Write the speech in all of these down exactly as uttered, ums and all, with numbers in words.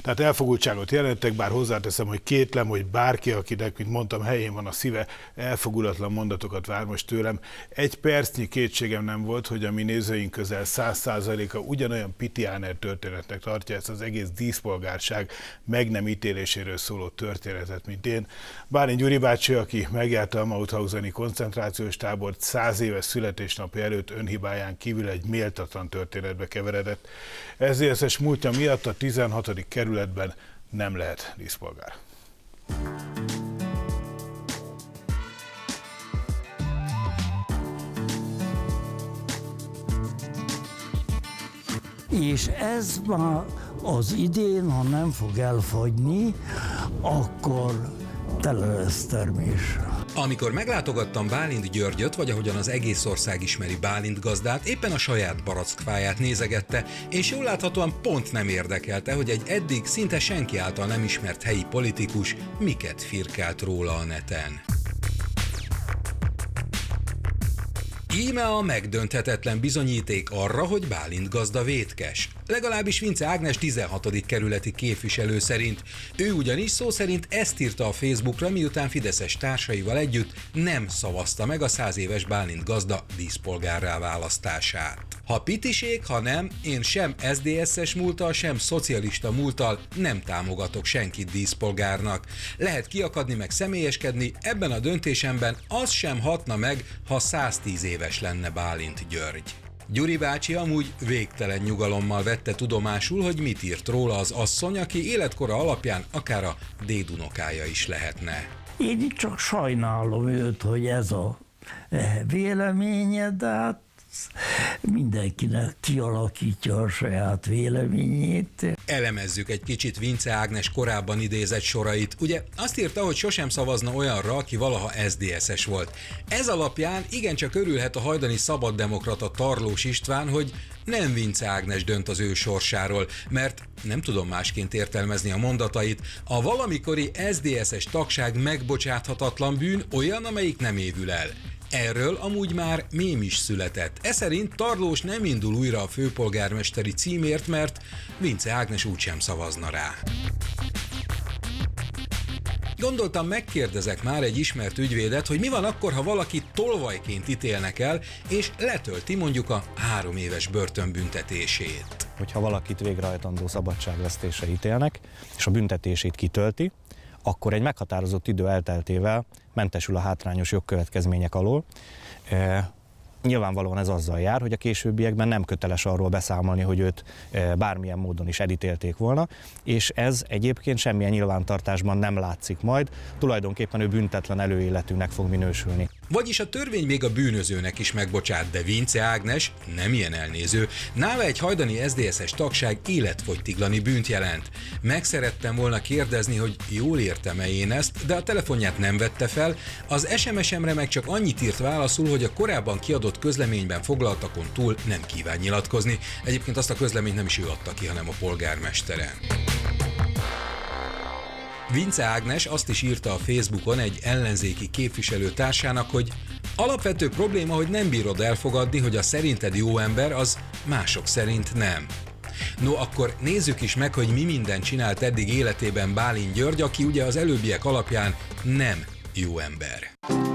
Tehát elfogultságot jelentek, bár hozzáteszem, hogy kétlem, hogy bárki, akinek, mint mondtam, helyén van a szíve, elfogulatlan mondatokat vár most tőlem. Egy percnyi kétségem nem volt, hogy a mi nézőink közel száz százaléka ugyanolyan pitiáner történetnek tartja ezt az egész díszpolgárság meg nem ítéléséről szóló történetet, mint én. Bálint Gyuri bácsi, aki megjárta a Mauthauseni koncentrációs tábort, száz éves születésnapja előtt önhibáján kívül egy méltatlan történetbe keveredett. es zé es es múltja miatt a tizenhatodik kerületben nem lehet díszpolgár. És ez már az idén, ha nem fog elfogyni, akkor tele lesz termésre. Amikor meglátogattam Bálint Györgyöt, vagy ahogyan az egész ország ismeri Bálint gazdát, éppen a saját barackfáját nézegette, és jól láthatóan pont nem érdekelte, hogy egy eddig szinte senki által nem ismert helyi politikus miket firkált róla a neten. Íme a megdönthetetlen bizonyíték arra, hogy Bálint gazda vétkes. Legalábbis Vince Ágnes tizenhatodik kerületi képviselő szerint. Ő ugyanis szó szerint ezt írta a Facebookra, miután fideszes társaival együtt nem szavazta meg a száz éves Bálint gazda díszpolgárrá választását. Ha pitiség, ha nem, én sem es zé dé es-es múlttal, sem szocialista múlttal nem támogatok senkit díszpolgárnak. Lehet kiakadni meg személyeskedni, ebben a döntésemben az sem hatna meg, ha száztíz éves lenne Bálint György. Gyuri bácsi amúgy végtelen nyugalommal vette tudomásul, hogy mit írt róla az asszony, aki életkora alapján akár a dédunokája is lehetne. Én csak sajnálom őt, hogy ez a véleménye, de hát mindenkinek kialakítja a saját véleményét. Elemezzük egy kicsit Vince Ágnes korábban idézett sorait. Ugye azt írta, hogy sosem szavazna olyanra, aki valaha es zé dé es-es volt. Ez alapján igencsak örülhet a hajdani szabaddemokrata Tarlós István, hogy nem Vince Ágnes dönt az ő sorsáról, mert nem tudom másként értelmezni a mondatait. A valamikori es zé dé es-es tagság megbocsáthatatlan bűn, olyan, amelyik nem évül el. Erről amúgy már mém is született. E szerint Tarlós nem indul újra a főpolgármesteri címért, mert Vince Ágnes úgysem szavazna rá. Gondoltam, megkérdezek már egy ismert ügyvédet, hogy mi van akkor, ha valaki tolvajként ítélnek el, és letölti mondjuk a három éves börtönbüntetését. Hogyha valakit végrehajtandó szabadságvesztésre ítélnek, és a büntetését kitölti, akkor egy meghatározott idő elteltével mentesül a hátrányos jogkövetkezmények alól. E, nyilvánvalóan ez azzal jár, hogy a későbbiekben nem köteles arról beszámolni, hogy őt e, bármilyen módon is elítélték volna, és ez egyébként semmilyen nyilvántartásban nem látszik majd, tulajdonképpen ő büntetlen előéletűnek fog minősülni. Vagyis a törvény még a bűnözőnek is megbocsát, de Vince Ágnes nem ilyen elnéző. Nála egy hajdani es zé dé es-es tagság életfogytiglani bűnt jelent. Meg szerettem volna kérdezni, hogy jól értem-e én ezt, de a telefonját nem vette fel, az es em es-emre meg csak annyit írt válaszul, hogy a korábban kiadott közleményben foglaltakon túl nem kíván nyilatkozni. Egyébként azt a közleményt nem is ő adta ki, hanem a polgármestere. Vince Ágnes azt is írta a Facebookon egy ellenzéki képviselőtársának, hogy alapvető probléma, hogy nem bírod elfogadni, hogy a szerinted jó ember, az mások szerint nem. No, akkor nézzük is meg, hogy mi mindent csinált eddig életében Bálint György, aki ugye az előbbiek alapján nem jó ember.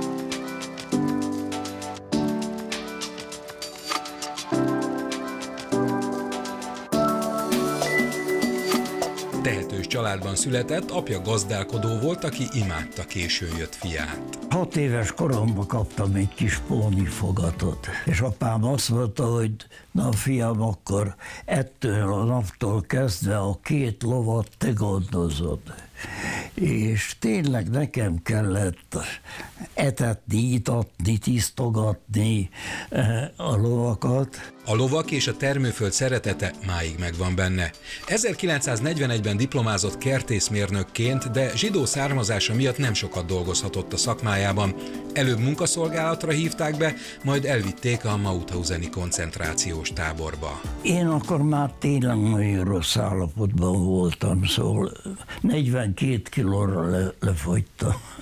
Tehetős családban született, apja gazdálkodó volt, aki imádta későn jött fiát. Hat éves koromban kaptam egy kis pónifogatot, és apám azt mondta, hogy na fiam, akkor ettől a naptól kezdve a két lovat te gondozod. És tényleg nekem kellett etetni, itatni, tisztogatni a lovakat. A lovak és a termőföld szeretete máig megvan benne. ezerkilencszáznegyvenegyben diplomázott kertészmérnökként, de zsidó származása miatt nem sokat dolgozhatott a szakmájában. Előbb munkaszolgálatra hívták be, majd elvitték a Mauthauseni koncentrációs táborba. Én akkor már tényleg nagyon rossz állapotban voltam, szóval negyvenkét kilóra le, lefogytam.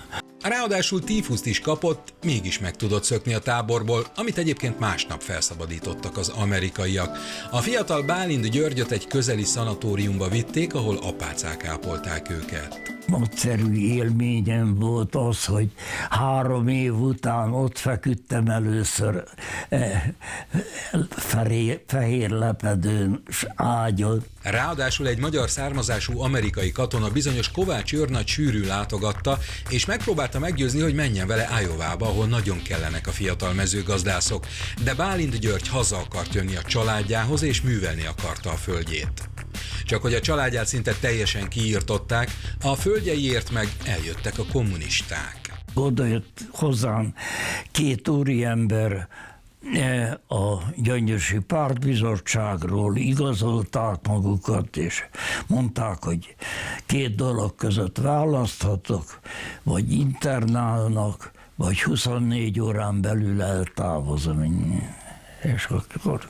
Ráadásul tífuszt is kapott, mégis meg tudott szökni a táborból, amit egyébként másnap felszabadítottak az amerikaiak. A fiatal Bálint Györgyöt egy közeli szanatóriumba vitték, ahol apácák ápolták őket. Nagyszerű élményem volt az, hogy három év után ott feküdtem először eh, fehér, fehér lepedőn ágyon. Ráadásul egy magyar származású amerikai katona bizonyos Kovács őrnagy sűrű látogatta, és megpróbálta meggyőzni, hogy menjen vele Iowa-ba, ahol nagyon kellenek a fiatal mezőgazdászok. De Bálint György haza akart jönni a családjához, és művelni akarta a földjét. Csak hogy a családját szinte teljesen kiírtották, a földjeiért meg eljöttek a kommunisták. Oda jött hozzám két úriember a Gyöngyösi Pártbizottságról, igazolták magukat, és mondták, hogy két dolog között választhatok, vagy internálnak, vagy huszonnégy órán belül eltávozom. És akkor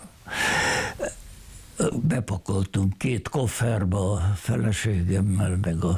bepakoltunk két kofferba a feleségemmel, meg a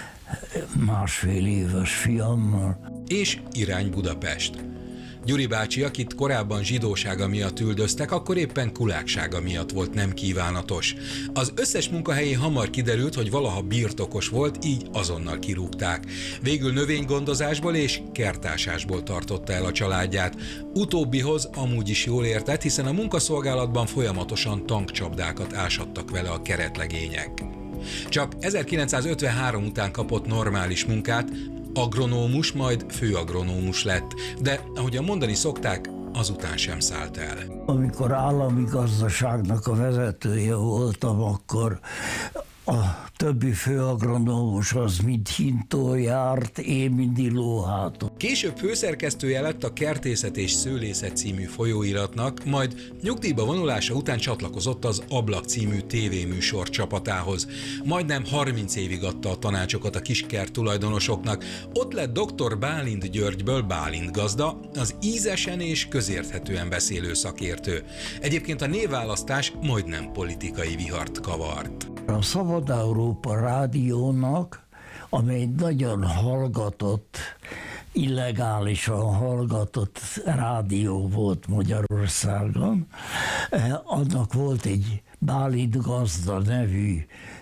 másfél éves fiammal. És irány Budapest. Gyuri bácsi, akit korábban zsidósága miatt üldöztek, akkor éppen kuláksága miatt volt nem kívánatos. Az összes munkahelyén hamar kiderült, hogy valaha birtokos volt, így azonnal kirúgták. Végül növénygondozásból és kertásásból tartotta el a családját. Utóbbihoz amúgy is jól értett, hiszen a munkaszolgálatban folyamatosan tankcsapdákat ásattak vele a keretlegények. Csak ezerkilencszázötvenhárom után kapott normális munkát, agronómus, majd főagronómus lett, de ahogyan mondani szokták, azután sem szállt el. Amikor állami gazdaságnak a vezetője voltam, akkor a többi főagronómus az mind hintól járt, én mindig lóháton. Később főszerkesztője lett a Kertészet és Szőlészet című folyóiratnak, majd nyugdíjba vonulása után csatlakozott az Ablak című tévéműsor csapatához. Majdnem harminc évig adta a tanácsokat a kiskert tulajdonosoknak. Ott lett doktor Bálint Györgyből Bálint gazda, az ízesen és közérthetően beszélő szakértő. Egyébként a névválasztás majdnem politikai vihart kavart. A Szabad Európa rádiónak, amely nagyon hallgatott, illegálisan hallgatott rádió volt Magyarországon, annak volt egy Bálint gazda nevű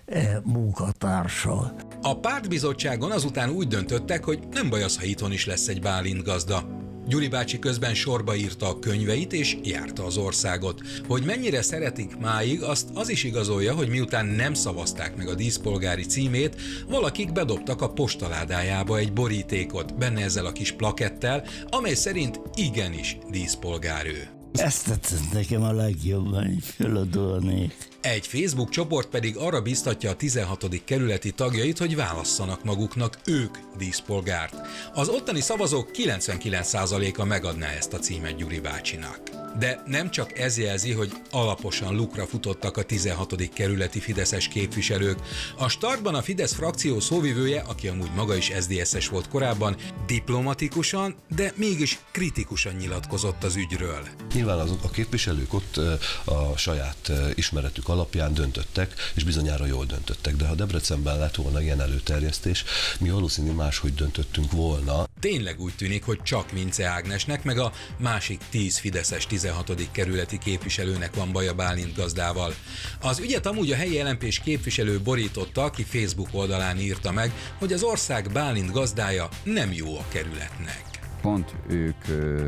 munkatársa. A pártbizottságon azután úgy döntöttek, hogy nem baj az, ha itthon is lesz egy Bálint gazda. Gyuri bácsi közben sorba írta a könyveit és járta az országot. Hogy mennyire szeretik máig, azt az is igazolja, hogy miután nem szavazták meg a díszpolgári címét, valakik bedobtak a postaládájába egy borítékot, benne ezzel a kis plakettel, amely szerint igenis díszpolgár ő. Ezt tetszett nekem a legjobban, hogy föladolnék. Egy Facebook csoport pedig arra biztatja a tizenhatodik kerületi tagjait, hogy válasszanak maguknak ők díszpolgárt. Az ottani szavazók kilencvenkilenc százaléka megadná ezt a címet Gyuri bácsinak. De nem csak ez jelzi, hogy alaposan lukra futottak a tizenhatodik kerületi fideszes képviselők. A startban a Fidesz frakció szóvivője, aki amúgy maga is es zé dé es-es volt korábban, diplomatikusan, de mégis kritikusan nyilatkozott az ügyről. Nyilván azok a képviselők ott a saját ismeretük alapján döntöttek, és bizonyára jól döntöttek, de ha Debrecenben lett volna ilyen előterjesztés, mi valószínű máshogy döntöttünk volna. Tényleg úgy tűnik, hogy csak Vince Ágnesnek, meg a másik tíz fideszes tizenhatodik kerületi képviselőnek van baja Bálint gazdával. Az ügyet amúgy a helyi el em pés képviselő borította, aki Facebook oldalán írta meg, hogy az ország Bálint gazdája nem jó a kerületnek. Pont ők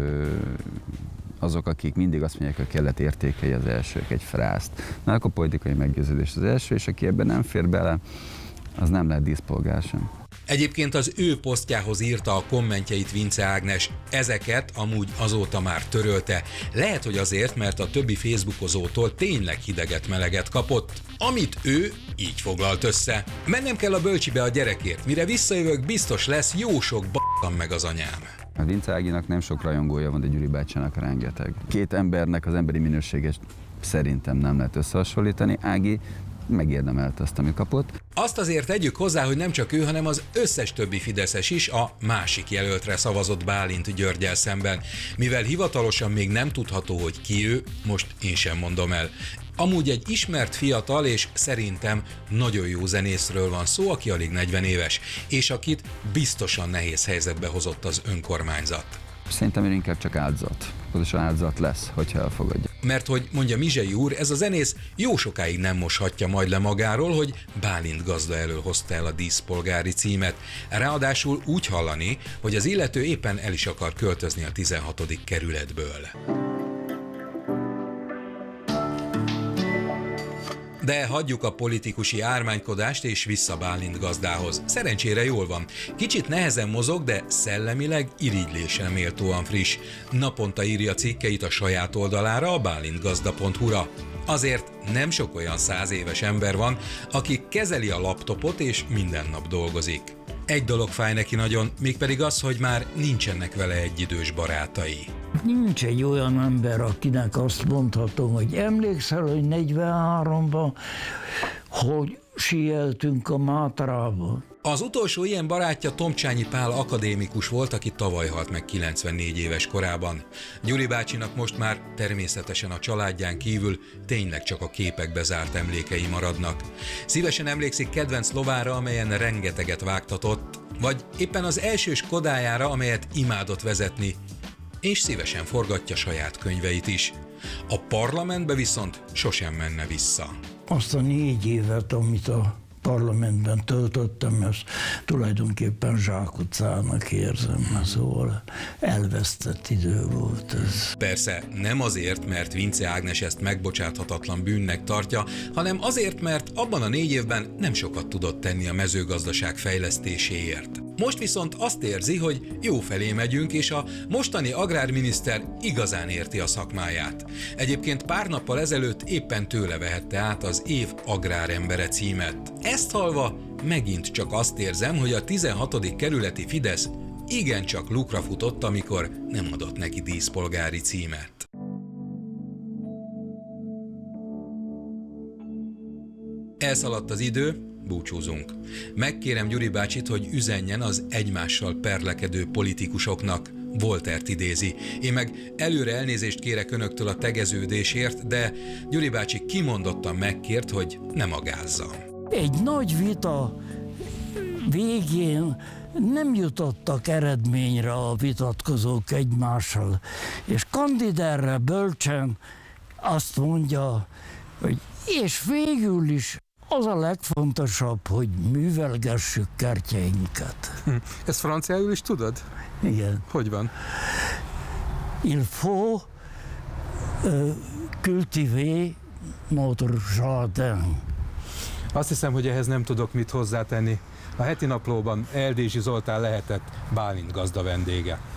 azok, akik mindig azt mondják, hogy kellett értékelni az elsők egy frászt. Na, akkor politikai meggyőződés az első, és aki ebben nem fér bele, az nem lehet díszpolgár sem. Egyébként az ő posztjához írta a kommentjeit Vince Ágnes, ezeket amúgy azóta már törölte. Lehet, hogy azért, mert a többi facebookozótól tényleg hideget-meleget kapott, amit ő így foglalt össze. Mennem kell a bölcsibe a gyerekért, mire visszajövök, biztos lesz jó sok b***am meg az anyám. A Vince Áginak nem sok rajongója van, de Gyuri bácsának rengeteg. Két embernek az emberi minőséget szerintem nem lehet összehasonlítani. Ági megérdemelte azt, amit kapott. Azt azért tegyük hozzá, hogy nem csak ő, hanem az összes többi fideszes is a másik jelöltre szavazott Bálint Györggyel szemben. Mivel hivatalosan még nem tudható, hogy ki ő, most én sem mondom el. Amúgy egy ismert fiatal és szerintem nagyon jó zenészről van szó, aki alig negyven éves, és akit biztosan nehéz helyzetbe hozott az önkormányzat. Szerintem inkább csak áldozat. Pontosan áldozat lesz, hogyha elfogadja. Mert hogy mondja Mizsei úr, ez a zenész jó sokáig nem moshatja majd le magáról, hogy Bálint gazda elől hozta el a díszpolgári címet. Ráadásul úgy hallani, hogy az illető éppen el is akar költözni a tizenhatodik kerületből. De hagyjuk a politikusi ármánykodást és vissza Bálint gazdához. Szerencsére jól van. Kicsit nehezen mozog, de szellemileg irigylésen méltóan friss. Naponta írja cikkeit a saját oldalára, a bálintgazda pont hu-ra. Azért nem sok olyan száz éves ember van, aki kezeli a laptopot és minden nap dolgozik. Egy dolog fáj neki nagyon, mégpedig az, hogy már nincsenek vele egyidős barátai. Nincs egy olyan ember, akinek azt mondhatom, hogy emlékszel, hogy negyvenháromban, hogy síeltünk a Mátrába. Az utolsó ilyen barátja Tomcsányi Pál akadémikus volt, aki tavaly halt meg kilencvennégy éves korában. Gyuri bácsinak most már természetesen a családján kívül tényleg csak a képekbe zárt emlékei maradnak. Szívesen emlékszik kedvenc lovára, amelyen rengeteget vágtatott, vagy éppen az első Skodájára, amelyet imádott vezetni, és szívesen forgatja saját könyveit is. A parlamentbe viszont sosem menne vissza. Azt a négy évet, amit a parlamentben töltöttem, ezt tulajdonképpen zsákutcának érzem, szóval elvesztett idő volt ez. Persze nem azért, mert Vince Ágnes ezt megbocsáthatatlan bűnnek tartja, hanem azért, mert abban a négy évben nem sokat tudott tenni a mezőgazdaság fejlesztéséért. Most viszont azt érzi, hogy jó felé megyünk, és a mostani agrárminiszter igazán érti a szakmáját. Egyébként pár nappal ezelőtt éppen tőle vehette át az év agrárembere címet. Ezt hallva megint csak azt érzem, hogy a tizenhatodik kerületi Fidesz igencsak lukra futott, amikor nem adott neki díszpolgári címet. Elszaladt az idő, búcsúzunk. Megkérem Gyuri bácsit, hogy üzenjen az egymással perlekedő politikusoknak. Voltert idézi. Én meg előre elnézést kérek önöktől a tegeződésért, de Gyuri bácsi kimondottan megkért, hogy ne magázzam. Egy nagy vita végén nem jutottak eredményre a vitatkozók egymással, és Kandiderre bölcsen azt mondja, hogy és végül is az a legfontosabb, hogy művelgessük kertjeinket. Hm. Ezt franciául is tudod? Igen. Hogy van? Il faut uh, cultiver notre jardin. Azt hiszem, hogy ehhez nem tudok mit hozzátenni. A heti naplóban Eldési Zoltán lehetett Bálint gazda vendége.